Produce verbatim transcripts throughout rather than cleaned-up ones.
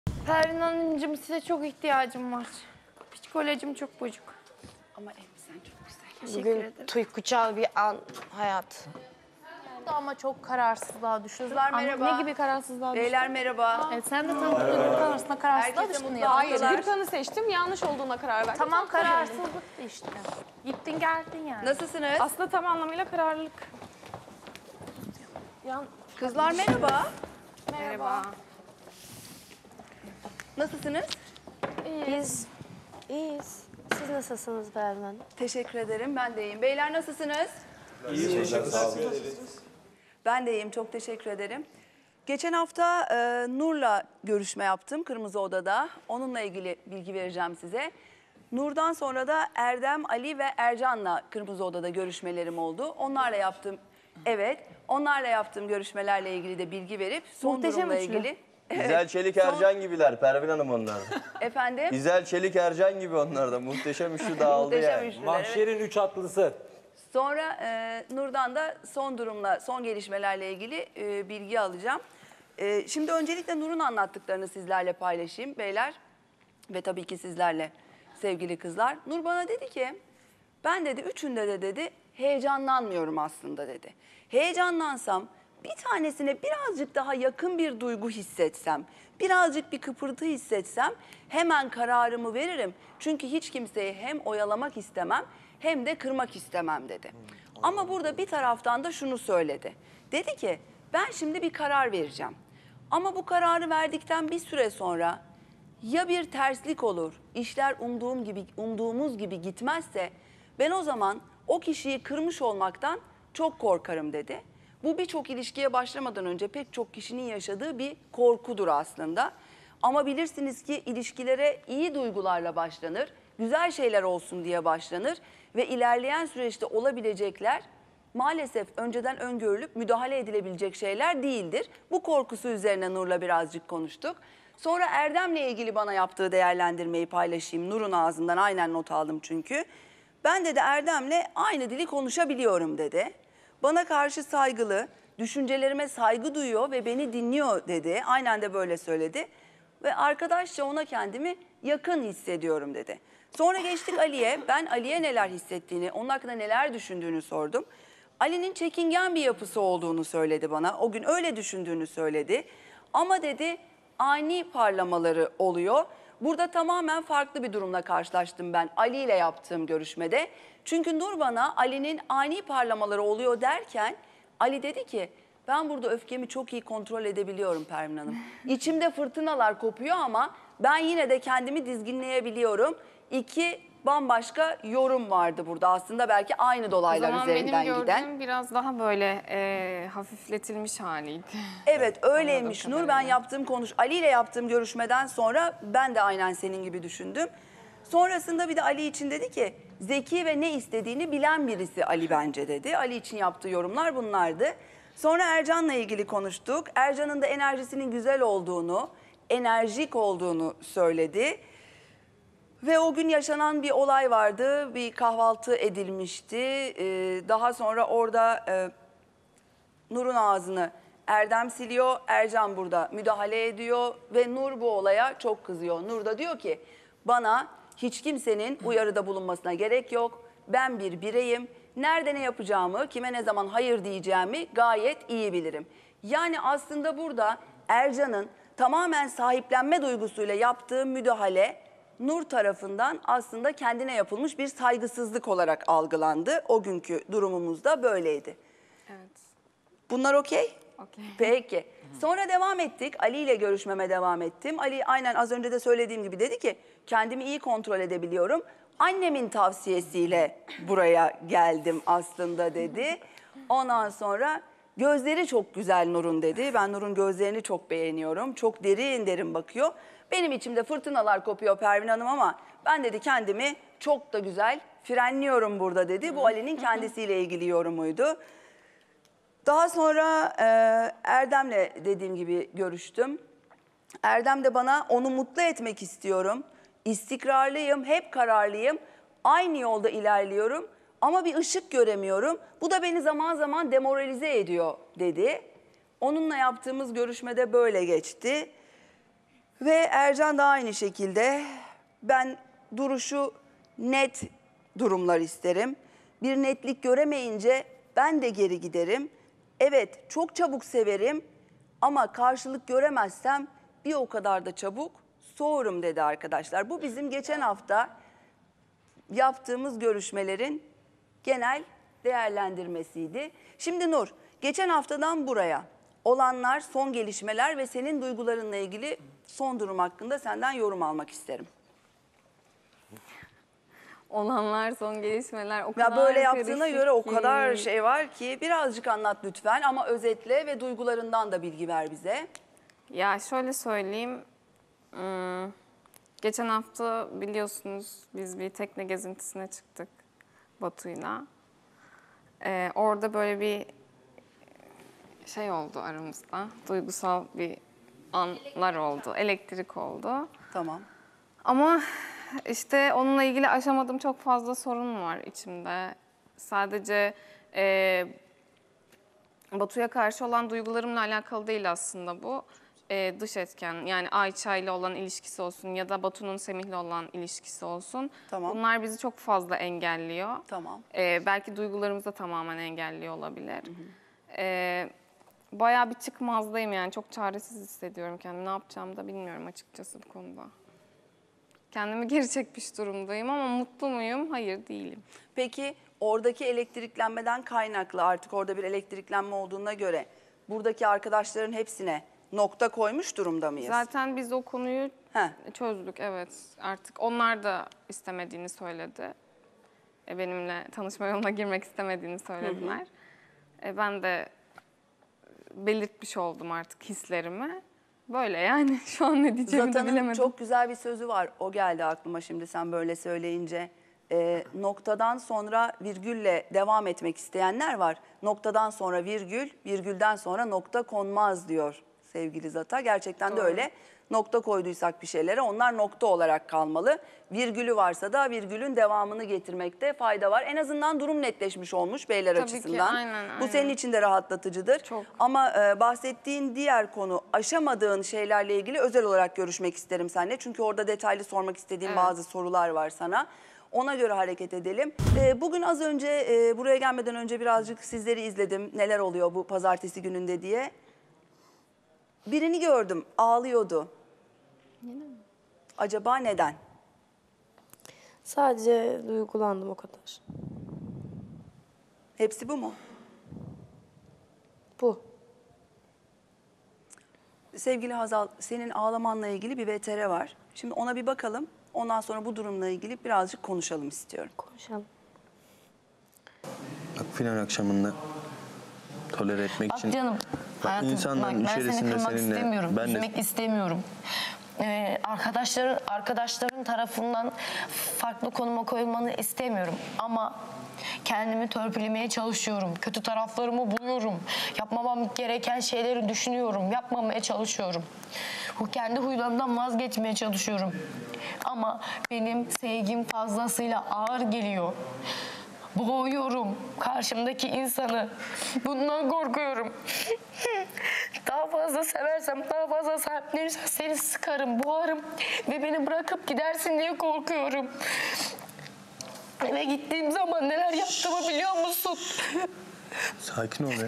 Pervin Hanımcığım, size çok ihtiyacım var. Psikolojim çok bozuk. Ama elbisen çok güzel. Teşekkür Bugün ederim. tuykucal bir an hayat. Ama çok kararsızlığa düştü. Kızlar merhaba. Ne gibi kararsızlığa düştü? Beyler merhaba. Evet, sen de tam kararsızlığa kararsızlığa Herkese düştün mutlu ya. haftalar. Hayır. Gürkan'ı seçtim, yanlış olduğuna karar verdim. Tamam, kararsızlık işte. Gittin geldin yani. Nasılsınız? Aslında tam anlamıyla kararlılık. Yan... Kızlar merhaba. Merhaba. Nasılsınız? Biz iyiyiz. Siz nasılsınız Pervin Hanım? Teşekkür ederim. Ben de iyiyim. Beyler nasılsınız? Ben de iyiyim. Çok teşekkür ederim. Geçen hafta e, Nur'la görüşme yaptım Kırmızı Oda'da. Onunla ilgili bilgi vereceğim size. Nur'dan sonra da Erdem, Ali ve Ercan'la Kırmızı Oda'da görüşmelerim oldu. Onlarla yaptığım, evet, onlarla yaptığım görüşmelerle ilgili de bilgi verip son Muhteşem durumla üçlü. ilgili. İzel Çelik Ercan gibiler Pervin Hanım onlar da. Efendim? İzel Çelik Ercan gibi onlar da. Muhteşem üçlü dağıldı Muhteşem yani. üçlüler, evet. Mahşerin üç atlısı. Sonra e, Nur'dan da son durumla, son gelişmelerle ilgili e, bilgi alacağım. E, şimdi öncelikle Nur'un anlattıklarını sizlerle paylaşayım beyler. Ve tabii ki sizlerle sevgili kızlar. Nur bana dedi ki, ben dedi üçünde de dedi heyecanlanmıyorum aslında dedi. Heyecanlansam bir tanesine birazcık daha yakın bir duygu hissetsem, birazcık bir kıpırtı hissetsem hemen kararımı veririm. Çünkü hiç kimseyi hem oyalamak istemem hem de kırmak istemem dedi. Ama burada bir taraftan da şunu söyledi. Dedi ki ben şimdi bir karar vereceğim. Ama bu kararı verdikten bir süre sonra ya bir terslik olur, işler umduğum gibi, umduğumuz gibi gitmezse ben o zaman o kişiyi kırmış olmaktan çok korkarım dedi. Bu birçok ilişkiye başlamadan önce pek çok kişinin yaşadığı bir korkudur aslında. Ama bilirsiniz ki ilişkilere iyi duygularla başlanır, güzel şeyler olsun diye başlanır ve ilerleyen süreçte olabilecekler maalesef önceden öngörülüp müdahale edilebilecek şeyler değildir. Bu korkusu üzerine Nur'la birazcık konuştuk. Sonra Erdem'le ilgili bana yaptığı değerlendirmeyi paylaşayım. Nur'un ağzından aynen not aldım çünkü. Ben dedi Erdem'le aynı dili konuşabiliyorum dedi. Bana karşı saygılı, düşüncelerime saygı duyuyor ve beni dinliyor dedi. Aynen de böyle söyledi. Ve arkadaşça ona kendimi yakın hissediyorum dedi. Sonra geçtik Ali'ye. Ben Ali'ye neler hissettiğini, onun hakkında neler düşündüğünü sordum. Ali'nin çekingen bir yapısı olduğunu söyledi bana. O gün öyle düşündüğünü söyledi. Ama dedi ani parlamaları oluyor. Burada tamamen farklı bir durumla karşılaştım ben Ali ile yaptığım görüşmede. Çünkü Nur bana Ali'nin ani parlamaları oluyor derken Ali dedi ki ben burada öfkemi çok iyi kontrol edebiliyorum Pervin Hanım. İçimde fırtınalar kopuyor ama ben yine de kendimi dizginleyebiliyorum. İki bambaşka yorum vardı burada aslında belki aynı O dolaylar zaman benim üzerinden gördüğüm giden. biraz daha böyle e, hafifletilmiş haliydi. Evet öyleymiş Anladığım Nur. Ben kadarıyla. yaptığım konuş Ali ile yaptığım görüşmeden sonra ben de aynen senin gibi düşündüm. Sonrasında bir de Ali için dedi ki zeki ve ne istediğini bilen birisi Ali bence dedi. Ali için yaptığı yorumlar bunlardı. Sonra Ercan'la ilgili konuştuk. Ercan'ın da enerjisinin güzel olduğunu, enerjik olduğunu söyledi. Ve o gün yaşanan bir olay vardı. Bir kahvaltı edilmişti. Ee, daha sonra orada e, Nur'un ağzını Erdem siliyor. Ercan burada müdahale ediyor ve Nur bu olaya çok kızıyor. Nur da diyor ki bana hiç kimsenin uyarıda bulunmasına gerek yok. Ben bir bireyim. Nerede ne yapacağımı, kime ne zaman hayır diyeceğimi gayet iyi bilirim. Yani aslında burada Ercan'ın tamamen sahiplenme duygusuyla yaptığı müdahale Nur tarafından aslında kendine yapılmış bir saygısızlık olarak algılandı. O günkü durumumuzda böyleydi. Evet. Bunlar okey? Okey. Peki. Sonra devam ettik. Ali ile görüşmeme devam ettim. Ali aynen az önce de söylediğim gibi dedi ki kendimi iyi kontrol edebiliyorum. Annemin tavsiyesiyle buraya geldim aslında dedi. Ondan sonra gözleri çok güzel Nur'un dedi. Ben Nur'un gözlerini çok beğeniyorum. Çok derin derin bakıyor. Benim içimde fırtınalar kopuyor Pervin Hanım ama ben dedi kendimi çok da güzel frenliyorum burada dedi. Bu Ali'nin kendisiyle ilgili yorumuydu. Daha sonra e, Erdem'le dediğim gibi görüştüm. Erdem de bana onu mutlu etmek istiyorum. İstikrarlıyım, hep kararlıyım. Aynı yolda ilerliyorum ama bir ışık göremiyorum. Bu da beni zaman zaman demoralize ediyor dedi. Onunla yaptığımız görüşmede böyle geçti. Ve Ercan da aynı şekilde. Ben duruşu net durumlar isterim. Bir netlik göremeyince ben de geri giderim. Evet, çok çabuk severim ama karşılık göremezsem bir o kadar da çabuk soğurum dedi arkadaşlar. Bu bizim geçen hafta yaptığımız görüşmelerin genel değerlendirmesiydi. Şimdi Nur, geçen haftadan buraya olanlar, son gelişmeler ve senin duygularınla ilgili son durum hakkında senden yorum almak isterim. Olanlar, son gelişmeler o Ya kadar böyle yaptığına karışık göre o ki. kadar şey var ki birazcık anlat lütfen ama özetle ve duygularından da bilgi ver bize. Ya şöyle söyleyeyim. hmm, Geçen hafta biliyorsunuz biz bir tekne gezintisine çıktık Batu'yla. Ee, orada böyle bir şey oldu aramızda. Duygusal bir anlar oldu. Elektrik oldu. Tamam. Ama işte onunla ilgili aşamadığım çok fazla sorun var içimde. Sadece e, Batu'ya karşı olan duygularımla alakalı değil aslında bu. E, dış etken, yani Ayça ile olan ilişkisi olsun ya da Batu'nun Semih'le olan ilişkisi olsun. Tamam. Bunlar bizi çok fazla engelliyor. Tamam. E, belki duygularımızı da tamamen engelliyor olabilir. Hı hı. E, bayağı bir çıkmazdayım yani. Çok çaresiz hissediyorum kendimi. Ne yapacağımı da bilmiyorum açıkçası bu konuda. Kendimi geri çekmiş durumdayım ama mutlu muyum? Hayır, değilim. Peki oradaki elektriklenmeden kaynaklı artık orada bir elektriklenme olduğuna göre buradaki arkadaşların hepsine nokta koymuş durumda mıyız? Zaten biz o konuyu Heh. çözdük, evet. Artık onlar da istemediğini söyledi. E, benimle tanışma yoluna girmek istemediğini söylediler. Hı hı. E, ben de belirtmiş oldum artık hislerimi. Böyle yani şu an ne diyeceğimi de Zatan'ın bilemedim. çok güzel bir sözü var. O geldi aklıma şimdi sen böyle söyleyince. Ee, noktadan sonra virgülle devam etmek isteyenler var. Noktadan sonra virgül, virgülden sonra nokta konmaz diyor sevgili Zata. Gerçekten de Doğru. öyle. Nokta koyduysak bir şeylere onlar nokta olarak kalmalı. Virgülü varsa da virgülün devamını getirmekte fayda var. En azından durum netleşmiş olmuş beyler Tabii ki, açısından. aynen, Bu aynen. senin için de rahatlatıcıdır. Çok. Ama e, bahsettiğin diğer konu aşamadığın şeylerle ilgili özel olarak görüşmek isterim seninle. Çünkü orada detaylı sormak istediğim Evet. bazı sorular var sana. Ona göre hareket edelim. E, bugün az önce e, buraya gelmeden önce birazcık sizleri izledim. Neler oluyor bu pazartesi gününde diye. Birini gördüm ağlıyordu. Acaba neden? Sadece duygulandım o kadar. Hepsi bu mu? Bu. Sevgili Hazal, senin ağlamanla ilgili bir V T R var. Şimdi ona bir bakalım. Ondan sonra bu durumla ilgili birazcık konuşalım istiyorum. Konuşalım. Bak final akşamında tolere etmek için. Bak canım, hayatım, insanların bak, ben seni içerisinde kırmak seninle istemiyorum, ben de- üzmek istemiyorum. Ee, arkadaşların, arkadaşların tarafından farklı konuma koyulmanı istemiyorum. Ama kendimi törpülemeye çalışıyorum. Kötü taraflarımı buluyorum. Yapmamam gereken şeyleri düşünüyorum. Yapmamaya çalışıyorum. Bu kendi huylarımdan vazgeçmeye çalışıyorum. Ama benim sevgim fazlasıyla ağır geliyor. Boğuyorum karşımdaki insanı. Bundan korkuyorum. Daha fazla seversem, daha fazla sahiplenirsem seni sıkarım, boğarım ve beni bırakıp gidersin diye korkuyorum. Eve gittiğim zaman neler yaptığımı biliyor musun? Sakin ol ya.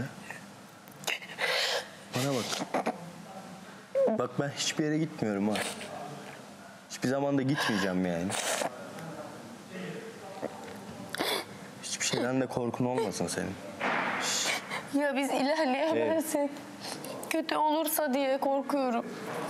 Bana bak. Bak ben hiçbir yere gitmiyorum ha. Hiçbir zaman da gitmeyeceğim yani. Hiçbir şeyden de korkun olmasın senin. Ya biz ilerleyemezsek, kötü olursa diye korkuyorum.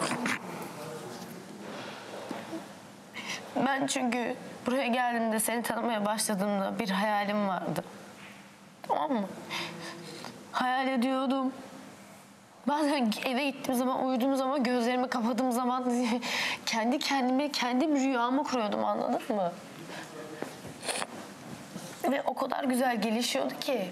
Ben çünkü buraya geldiğimde, seni tanımaya başladığımda bir hayalim vardı. Tamam mı? Hayal ediyordum. Bazen eve gittiğim zaman, uyuduğum zaman, gözlerimi kapadığım zaman kendi kendime, kendim rüyamı kuruyordum, anladın mı? Ve o kadar güzel gelişiyordu ki.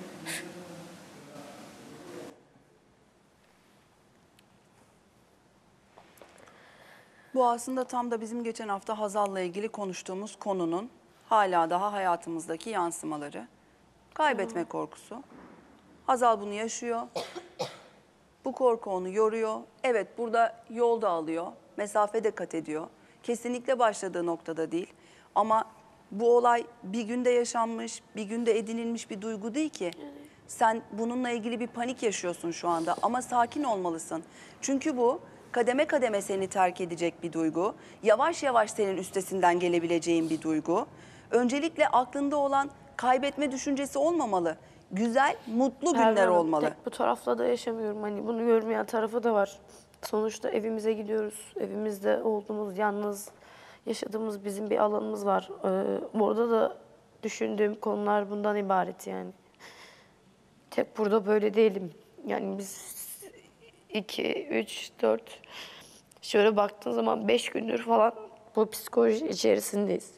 Bu aslında tam da bizim geçen hafta Hazal'la ilgili konuştuğumuz konunun hala daha hayatımızdaki yansımaları. Kaybetme korkusu. Hazal bunu yaşıyor. Bu korku onu yoruyor. Evet, burada yol da alıyor. mesafe de kat ediyor. Kesinlikle başladığı noktada değil. Ama bu olay bir günde yaşanmış, bir günde edinilmiş bir duygu değil ki. Sen bununla ilgili bir panik yaşıyorsun şu anda ama sakin olmalısın. Çünkü bu kademe kademe seni terk edecek bir duygu. Yavaş yavaş senin üstesinden gelebileceğin bir duygu. Öncelikle aklında olan kaybetme düşüncesi olmamalı. Güzel, mutlu günler Pervane, olmalı. tek bu tarafla da yaşamıyorum. Hani bunu görmeyen tarafı da var. Sonuçta evimize gidiyoruz. Evimizde olduğumuz, yalnız yaşadığımız bizim bir alanımız var. Ee, orada da düşündüğüm konular bundan ibaret yani. Tek burada böyle değilim. Yani biz iki, üç, dört şöyle baktığın zaman beş gündür falan bu psikoloji içerisindeyiz.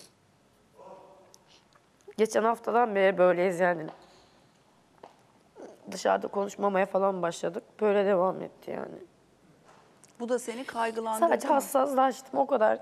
Geçen haftadan beri böyleyiz yani. Dışarıda konuşmamaya falan başladık. Böyle devam etti yani. Bu da seni kaygılandırdı Sadece mı? hassaslaştım o kadar.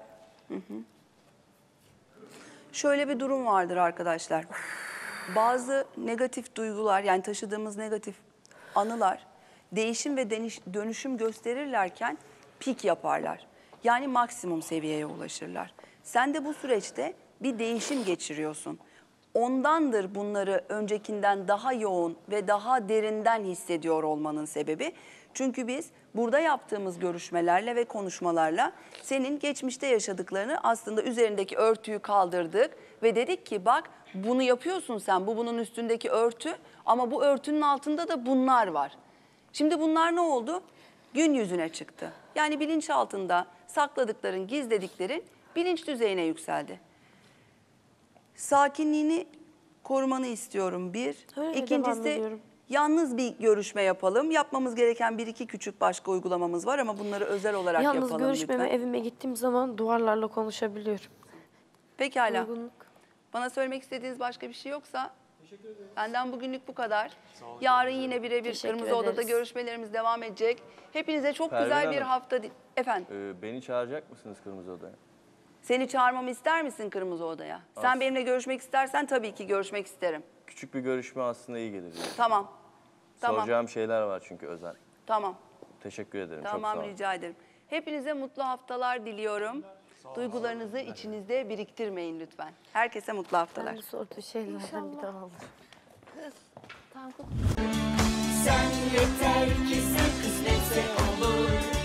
Şöyle bir durum vardır arkadaşlar. Bazı negatif duygular, yani taşıdığımız negatif anılar değişim ve deniş- dönüşüm gösterirlerken pik yaparlar. Yani maksimum seviyeye ulaşırlar. Sen de bu süreçte bir değişim geçiriyorsun. Ondandır bunları öncekinden daha yoğun ve daha derinden hissediyor olmanın sebebi. Çünkü biz burada yaptığımız görüşmelerle ve konuşmalarla senin geçmişte yaşadıklarını aslında üzerindeki örtüyü kaldırdık ve dedik ki bak bunu yapıyorsun sen, bu bunun üstündeki örtü ama bu örtünün altında da bunlar var. Şimdi bunlar ne oldu? Gün yüzüne çıktı. Yani bilinçaltında sakladıkların, gizlediklerin bilinç düzeyine yükseldi. Sakinliğini korumanı istiyorum bir. Öyle devam İkincisi ediyorum. yalnız bir görüşme yapalım. Yapmamız gereken bir iki küçük başka uygulamamız var ama bunları özel olarak Yalnız yapalım görüşmeme lütfen. evime gittiğim zaman duvarlarla konuşabiliyorum. Pekala. Uygunluk. Bana söylemek istediğiniz başka bir şey yoksa benden bugünlük bu kadar. Yarın yine birebir Teşekkür Kırmızı Oda'da ederiz. görüşmelerimiz devam edecek. Hepinize çok Pervin güzel bir Hanım. hafta... di- Efendim, Ee, beni çağıracak mısınız Kırmızı Oda'ya? seni çağırmamı ister misin Kırmızı Oda'ya? Sen As- benimle görüşmek istersen tabii ki görüşmek isterim. Küçük bir görüşme aslında iyi gelir. Yani. Tamam. Tamam. Soracağım şeyler var çünkü özel. Tamam. Teşekkür ederim. Çok Tamam, sağ olun. rica ederim. Hepinize mutlu haftalar diliyorum. Duygularınızı içinizde biriktirmeyin lütfen. Herkese mutlu haftalar. Ben sorduğu şeylerden bir daha alırım. Sen yeter ki sen kısmetse olur.